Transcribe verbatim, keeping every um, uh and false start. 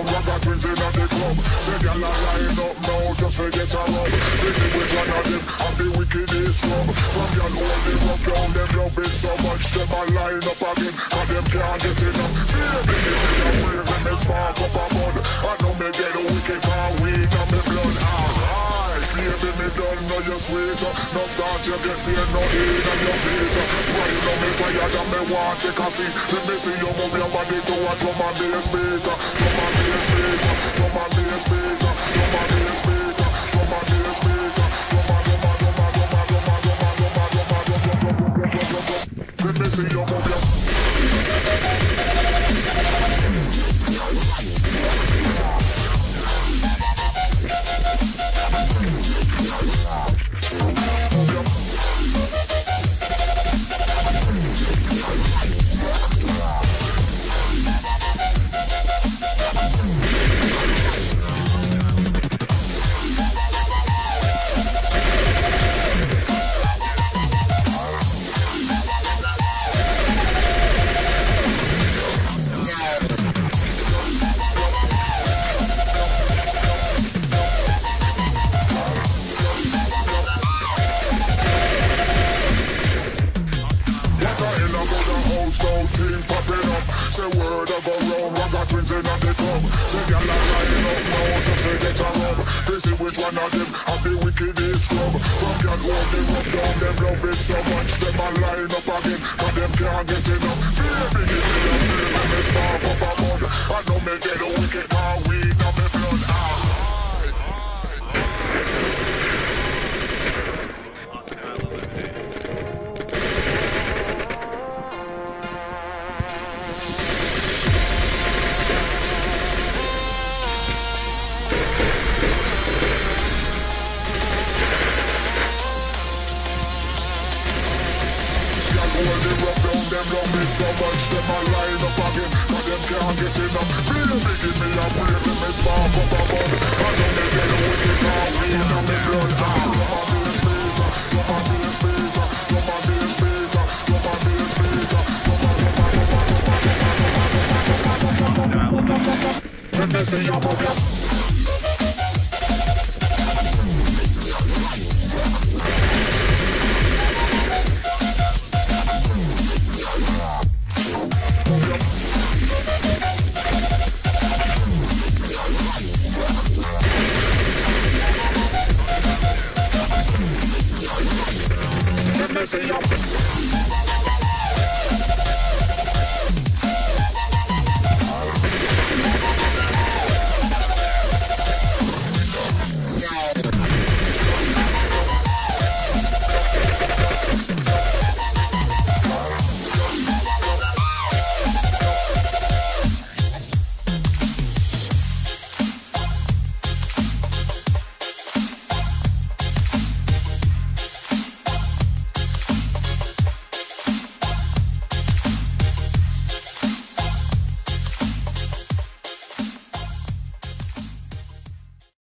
round, I got twins in the club. Say y'all line up now, just forget a rub. This is which one of them, I'm the wickedest scrub. From y'all all they rub down, them love it so much, them a line up again, and them can't get enough. Baby, give me a wave when they spark up a mud. I know me get a wicked car, weed on me blood. Alright, baby, me done know you're sweeter. Enough that you get paid, no heat on your feet. Why you know me tired and me want take a seat. Let me see you move your body to a drum and bass beat. Drum and bass beat, drum and bass beat, drum and bass beat, drum and bass beat, drum and drum and drum and drum and drum and drum and drum and drum and drum and drum and. Let me see you move your. Things popping up, say word I go round, I got twins in the club. Say y'all are lining up now, just say get a rub. This is which one of them, have the wickedest scrub. From y'all all they rub down, them love it so much, them a line up again, and them can't get enough. Baby, give me a feel, and me spark up a mud. I know me get a wicked car, weed on me blood. Ah. Them love it so much, them a line up again, but them can't get enough. Baby, give me a break, let me spark up a bud. I know me get a wicked car, weed on me blood. Drum and bass beat, drum and bass beat, drum and bass beat, drum and bass beat, drum and drum and drum and drum and drum and drum and drum. Let me see you move your. See you.